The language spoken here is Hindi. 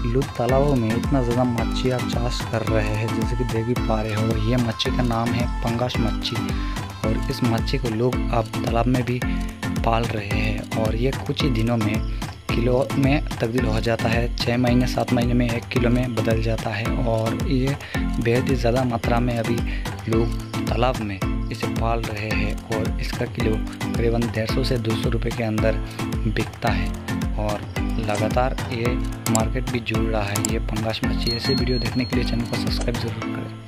लोग तालाबों में इतना ज़्यादा मच्छियाँ चाष कर रहे हैं, जैसे कि देख भी पा रहे हो। ये मच्छी का नाम है पंगास मच्छी और इस मच्छी को लोग अब तालाब में भी पाल रहे हैं और ये कुछ ही दिनों में किलो में तब्दील हो जाता है। 6 महीने 7 महीने में 1 किलो में बदल जाता है और ये बेहद ही ज़्यादा मात्रा में अभी लोग तालाब में इसे पाल रहे हैं और इसका किलो करीबन 150 से 200 रुपये के अंदर बिकता है और लगातार ये मार्केट भी जुड़ रहा है। ये पंगास मच्छी। ऐसे वीडियो देखने के लिए चैनल को सब्सक्राइब ज़रूर करें।